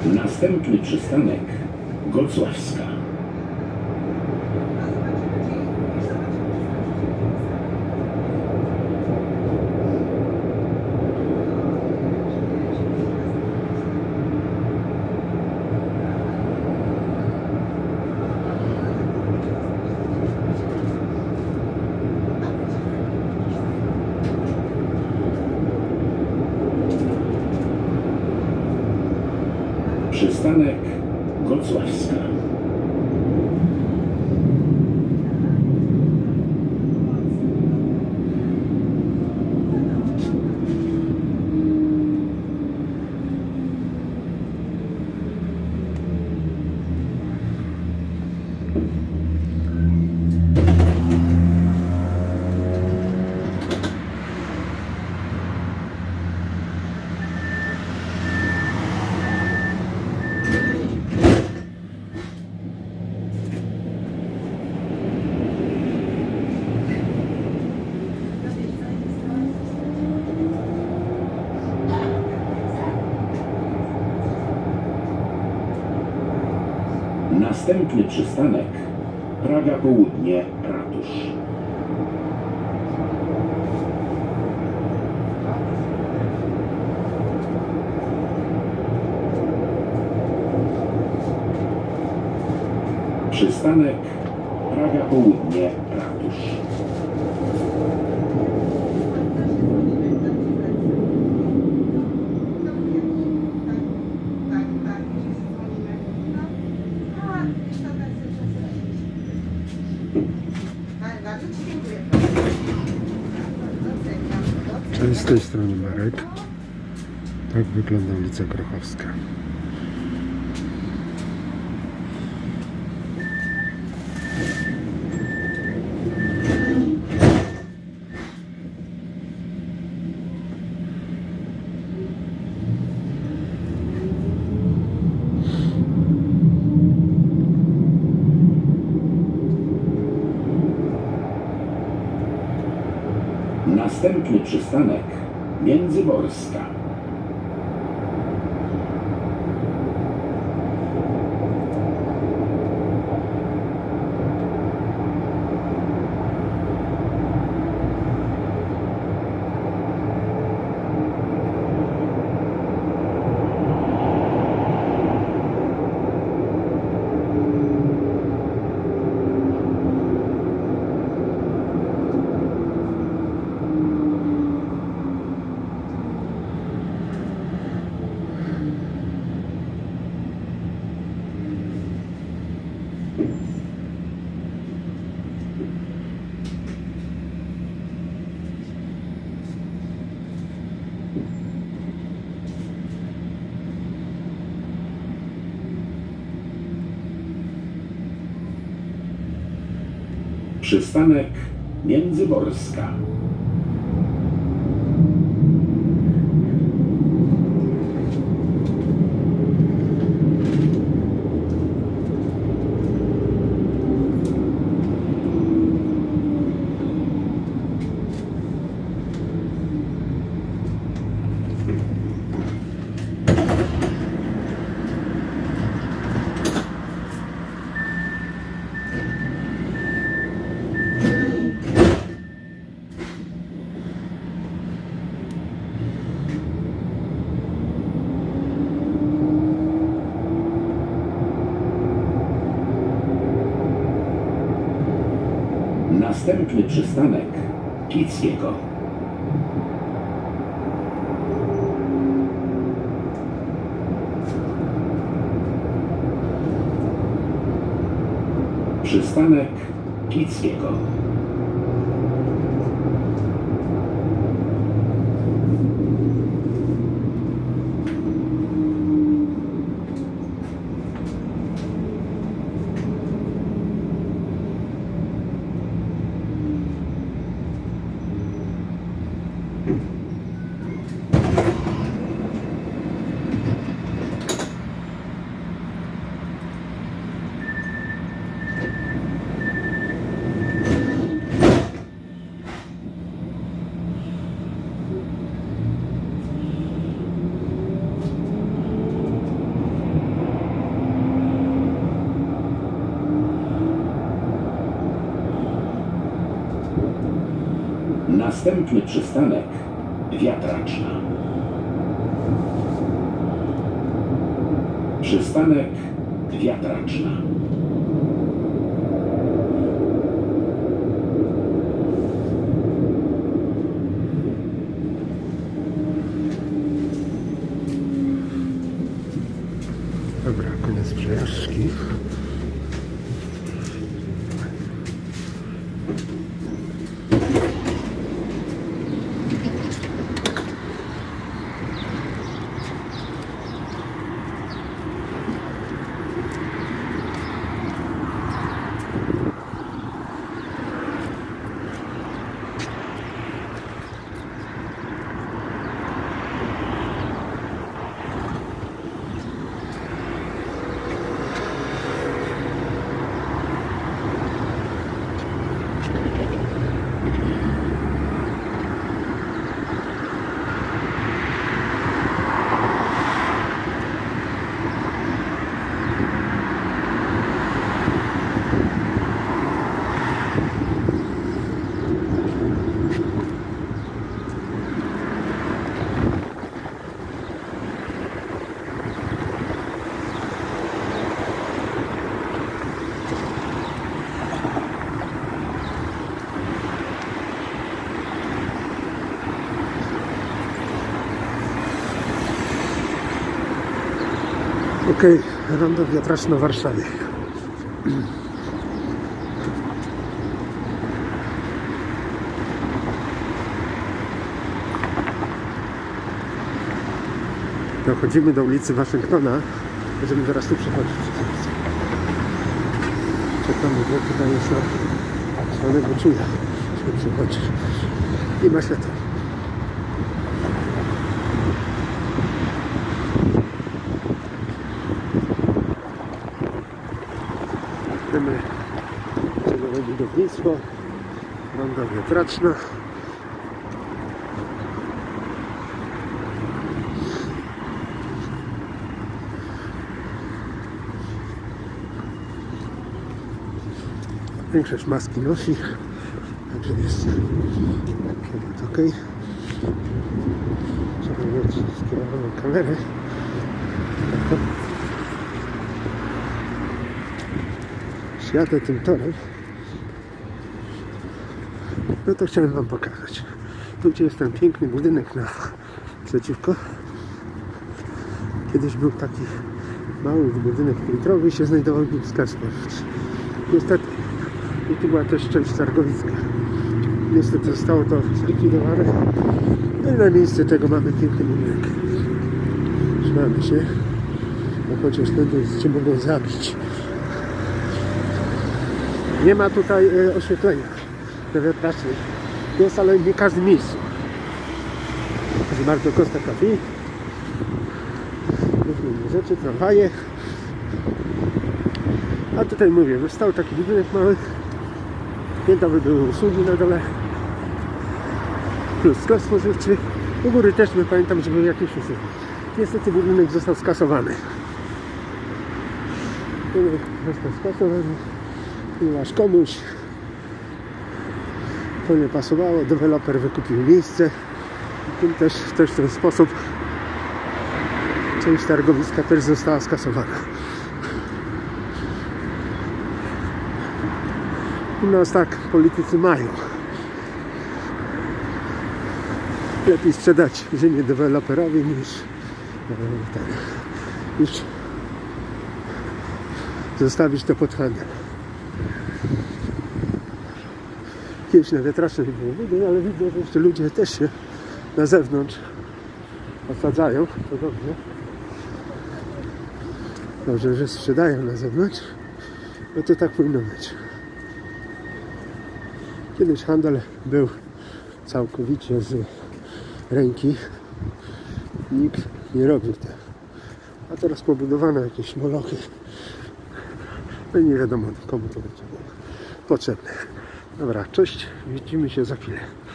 Następny przystanek Gocławska. Przystanek Gocławska. Następny przystanek Praga Południe, Ratusz. Przystanek Praga Południe, Ratusz. Cześć, z tej strony Marek. Tak wygląda ulica Grochowska. Następny przystanek Międzyborska. Przystanek Międzyborska. Następny przystanek Kickiego. Przystanek Kickiego. Następny przystanek Wiatraczna. Przystanek Wiatraczna. Dobra, koniec przejażdżki. Okej, rondo wiatraczne w Warszawie. Dochodzimy do ulicy Waszyngtona. Będziemy teraz tu przechodzić. Czekamy, bo tutaj jest na stronę, bo czuję, że przechodzi. I ma światło. Wiemy, czego budownictwo, rondo wiatraczna. Większość maski nosi, także jest ok. Trzeba mieć skierowaną kamerę. Jadę tym torem, no to chciałem wam pokazać. Tu gdzie jest ten piękny budynek naprzeciwko. Kiedyś był taki mały budynek filtrowy i się znajdował w nim sklep spożywczy. Niestety, i tu była też część targowiska. Niestety zostało to zlikwidowane. No i na miejsce tego mamy piękny budynek. Trzymamy się, bo chociaż wtedy cię mogą zabić. Nie ma tutaj oświetlenia na wiatracznej. Jest, ale nie w każdym miejscu. Jest bardzo Costa Cafe. Różne rzeczy, tramwaje. A tutaj mówię, został taki budynek mały. Piętrowe były usługi na dole. Plus sklep spożywczy. U góry też my pamiętam, że były jakieś usługi. Niestety budynek został skasowany. Został skasowany. Ponieważ komuś to nie pasowało, deweloper wykupił miejsce i tym też w ten sposób część targowiska też została skasowana. U nas tak politycy mają. Lepiej sprzedać ziemię deweloperowi niż zostawić to pod handel. Kiedyś na wiatracznej było widać, ale widzę, że jeszcze ludzie też się na zewnątrz osadzają. To dobrze. Dobrze, że sprzedają na zewnątrz. No to tak powinno być. Kiedyś handel był całkowicie z ręki. Nikt nie robił tego. A teraz pobudowano jakieś molochy. No i nie wiadomo, komu to będzie potrzebne. Dobra, cześć, widzimy się za chwilę.